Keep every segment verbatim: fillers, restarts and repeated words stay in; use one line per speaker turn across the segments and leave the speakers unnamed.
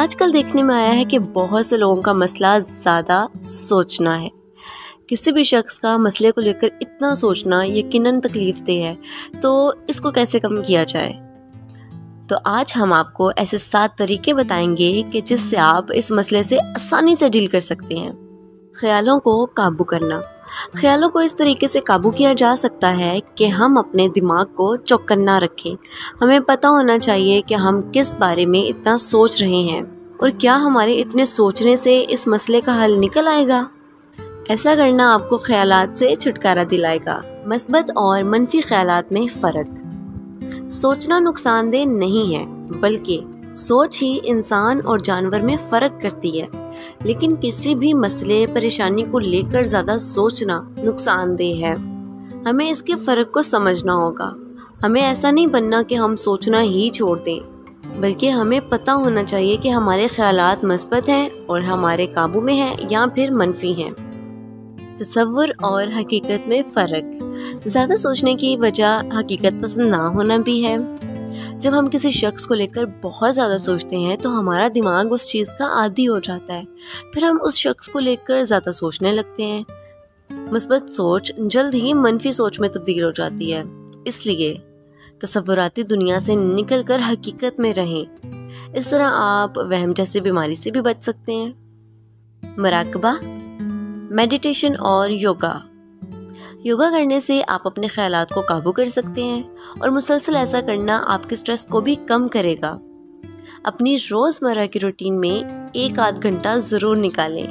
آج کل دیکھنے میں آیا ہے کہ بہت سے لوگوں کا مسئلہ زیادہ سوچنا ہے۔ کسی بھی شخص کا مسئلے کو لے کر اتنا سوچنا یقیناً تکلیف دہ ہے، تو اس کو کیسے کم کیا جائے؟ تو آج ہم آپ کو ایسے سات طریقے بتائیں گے کہ جس سے آپ اس مسئلے سے آسانی سے ڈیل کر سکتے ہیں۔ خیالوں کو قابو کرنا۔ خیالوں کو اس طریقے سے قابو کیا جا سکتا ہے کہ ہم اپنے دماغ کو چوکنا رکھیں۔ ہمیں پتہ ہونا چاہیے کہ ہم کس بارے میں اتنا سوچ رہے ہیں اور کیا ہمارے اتنے سوچنے سے اس مسئلے کا حل نکل آئے گا۔ ایسا کرنا آپ کو خیالات سے چھٹکارا دلائے گا۔ مثبت اور منفی خیالات میں فرق۔ سوچنا نقصان دہ نہیں ہے، بلکہ سوچ ہی انسان اور جانور میں فرق کرتی ہے۔ لیکن کسی بھی مسئلے پریشانی کو لے کر زیادہ سوچنا نقصان دہ ہے۔ ہمیں اس کے فرق کو سمجھنا ہوگا۔ ہمیں ایسا نہیں بننا کہ ہم سوچنا ہی چھوڑ دیں، بلکہ ہمیں پتہ ہونا چاہیے کہ ہمارے خیالات مثبت ہیں اور ہمارے قابو میں ہیں یا پھر منفی ہیں۔ تصور اور حقیقت میں فرق۔ زیادہ سوچنے کی وجہ حقیقت پسند نہ ہونا بھی ہے۔ جب ہم کسی شخص کو لے کر بہت زیادہ سوچتے ہیں تو ہمارا دماغ اس چیز کا عادی ہو جاتا ہے، پھر ہم اس شخص کو لے کر زیادہ سوچنے لگتے ہیں۔ مثبت سوچ جلد ہی منفی سوچ میں تبدیل ہو جاتی ہے، اس لیے تصوراتی دنیا سے نکل کر حقیقت میں رہیں۔ اس طرح آپ وہم جیسی بیماری سے بھی بچ سکتے ہیں۔ مراقبہ، میڈیٹیشن اور یوگا۔ یوگا کرنے سے آپ اپنے خیالات کو قابو کر سکتے ہیں اور مسلسل ایسا کرنا آپ کے سٹریس کو بھی کم کرے گا۔ اپنی روزمرہ کی روٹین میں ایک آدھ گھنٹہ ضرور نکالیں۔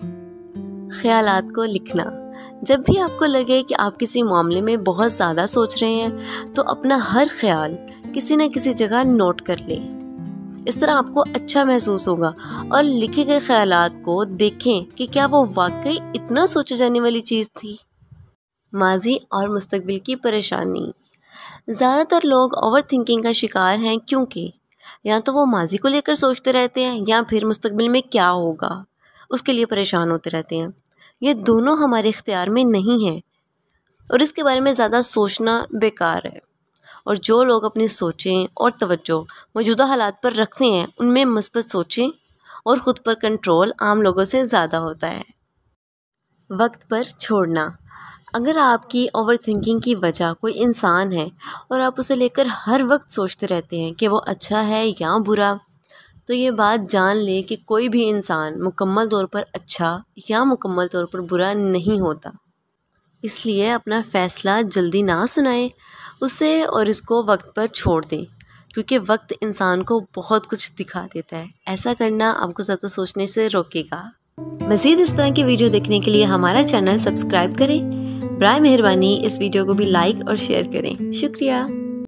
خیالات کو لکھنا۔ جب بھی آپ کو لگے کہ آپ کسی معاملے میں بہت زیادہ سوچ رہے ہیں تو اپنا ہر خیال کسی نہ کسی جگہ نوٹ کر لیں۔ اس طرح آپ کو اچھا محسوس ہوگا اور لکھے گئے خیالات کو دیکھیں کہ کیا وہ واقعی اتنا سوچے جانے والی چیز تھی۔ ماضی اور مستقبل کی پریشانی۔ زیادہ تر لوگ اوور تھنکنگ کا شکار ہیں، کیونکہ یا تو وہ ماضی کو لے کر سوچتے رہتے ہیں یا پھر مستقبل میں کیا ہوگا اس کے لیے پریشان ہوتے رہتے ہیں۔ یہ دونوں ہمارے اختیار میں نہیں ہیں اور اس کے بارے میں زیادہ سوچنا بیکار ہے۔ اور جو لوگ اپنی سوچیں اور توجہ موجودہ حالات پر رکھتے ہیں ان میں مثبت سوچیں اور خود پر کنٹرول عام لوگوں سے زیادہ ہوتا ہے۔ وقت پر چھوڑنا۔ اگر آپ کی اوور تھنکنگ کی وجہ کوئی انسان ہے اور آپ اسے لے کر ہر وقت سوچتے رہتے ہیں کہ وہ اچھا ہے یا برا، تو یہ بات جان لیں کہ کوئی بھی انسان مکمل طور پر اچھا یا مکمل طور پر برا نہیں ہوتا۔ اس لیے اپنا فیصلہ جلدی نہ سنائیں اسے اور اس کو وقت پر چھوڑ دیں، کیونکہ وقت انسان کو بہت کچھ دکھا دیتا ہے۔ ایسا کرنا آپ کو زیادہ سوچنے سے روکے گا۔ مزید اس طرح کی ویڈیو دیکھنے کے لیے ہمارا چینل سبسکرائب کریں۔ برائے مہربانی اس ویڈیو کو بھی لائک اور شیئر کریں۔ شکریہ۔